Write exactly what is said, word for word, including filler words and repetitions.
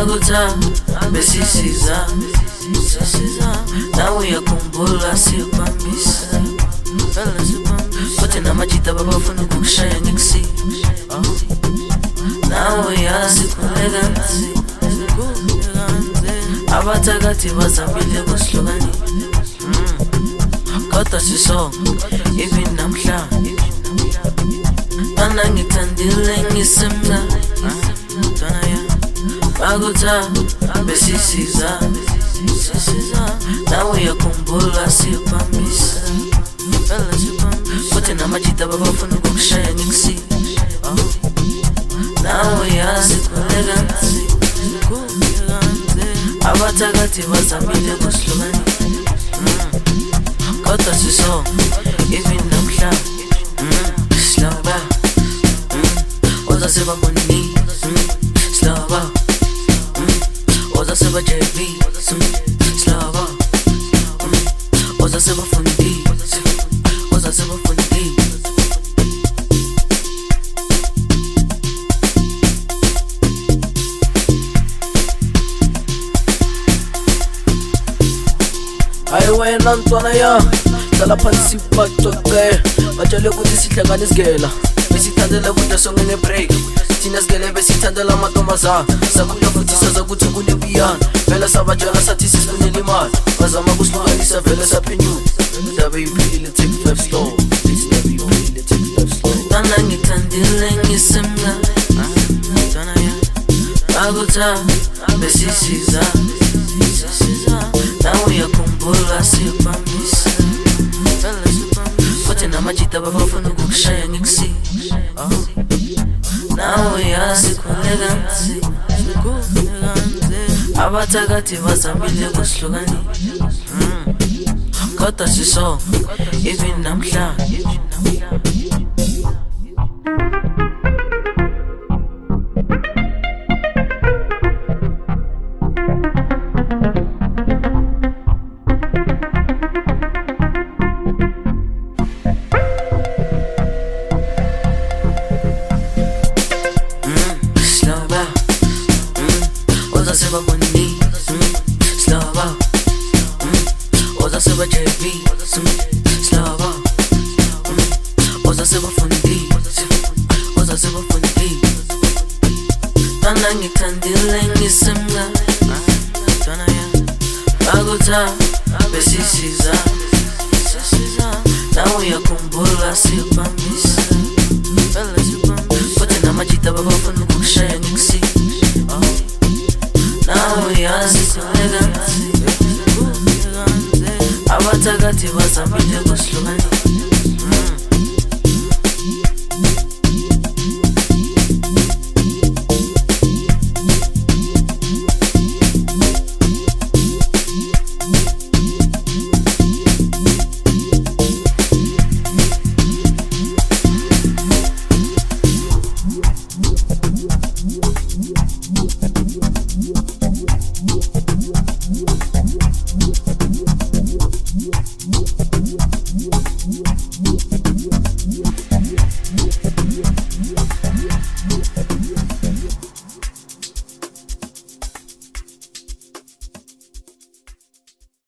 Baguta besisiza nawe yakhumbula siyobambisa kote namajita babafuna ukushaya ngikusi nawe yasikhuleka nzi abathakathi bazamile kusihlukani kodwa sisonke even namhla Ana ngithandile ngisemna Baguta besisiza nawe yakhumbula siyobambisa kote namajita babafuna ukushaya ngikusi nawe yasikhuleka nzi abathakathi bazamile kusihlukani kodwa sisonke even namhla Shlobo Oza seba money Shlobo Oza seba J V Shlobo Oza seba fundi Oza seba fundi Ayo wena ntwana ya Sala phansi bacoke Batshele ukuthi sihlangane sigela Besithandela kude sonke ne-break Thina sigele besithandela amantombazana Sakhula futhi saza ukuthi kunepiyano Vele sabatshela sathi sisifunela imali Bazama kusihlukanisa vele saphenyula Indaba iyiphilile take five slow Indaba iyiphilile take five slow Tana ngithandile ngisemna Baguta besisiza nawe yakhumbula siyobambisa kote namajita babafuna ukushaya ngikusi nawe yasikhuleka nzi abathakathi bazamile kusihlukani kodwa sisonke even namhla Oza seba money Shlobo Oza seba J V Shlobo Oza seba fundi Oza seba fundi Tana ngithandile ngisemna Baguta besisiza nawe yakhumbula siyobambisa kote namajita babafuna ukushaya ngikusi nawe yasikhuleka nzi abathakathi bazamile kusihlukani